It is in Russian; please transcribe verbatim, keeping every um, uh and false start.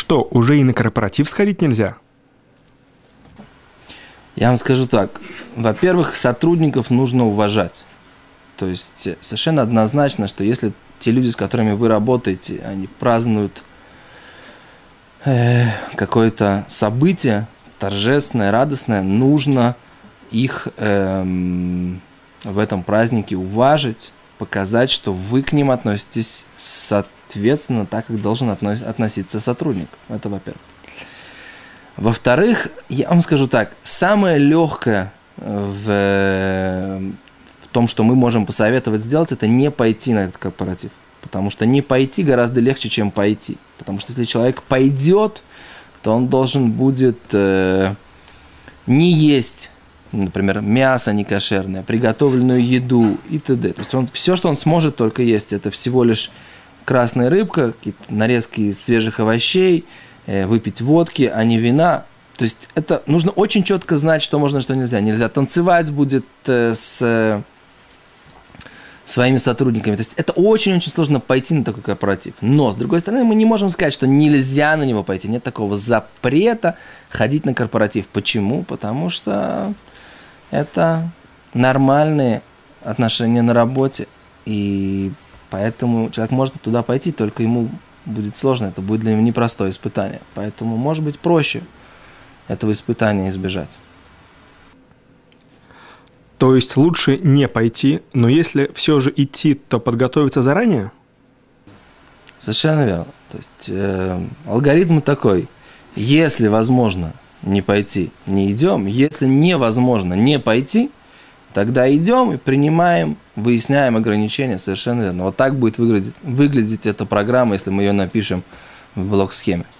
что, уже и на корпоратив сходить нельзя? Я вам скажу так. Во-первых, сотрудников нужно уважать. То есть совершенно однозначно, что если те люди, с которыми вы работаете, они празднуют э, какое-то событие торжественное, радостное, нужно их э, в этом празднике уважить, показать, что вы к ним относитесь соответственно так, как должен относиться сотрудник. Это во-первых. Во-вторых, я вам скажу так, самое легкое в, в том, что мы можем посоветовать сделать, это не пойти на этот корпоратив. Потому что не пойти гораздо легче, чем пойти. Потому что если человек пойдет, то он должен будет э, не есть, например, мясо некошерное, приготовленную еду и т.д. То есть он, все, что он сможет только есть, это всего лишь красная рыбка, какие-то нарезки из свежих овощей, выпить водки, а не вина. То есть это нужно очень четко знать, что можно, что нельзя. Нельзя танцевать будет э, с э, своими сотрудниками. То есть это очень-очень сложно пойти на такой корпоратив. Но, с другой стороны, мы не можем сказать, что нельзя на него пойти. Нет такого запрета ходить на корпоратив. Почему? Потому что это нормальные отношения на работе. И поэтому человек может туда пойти, только ему будет сложно, это будет для него непростое испытание. Поэтому, может быть, проще этого испытания избежать. То есть лучше не пойти, но если все же идти, то подготовиться заранее? Совершенно верно. То есть э, алгоритм такой. Если возможно не пойти, не идем. Если невозможно не пойти, тогда идем и принимаем, выясняем ограничения, совершенно верно. Вот так будет выглядеть, выглядеть эта программа, если мы ее напишем в блок-схеме.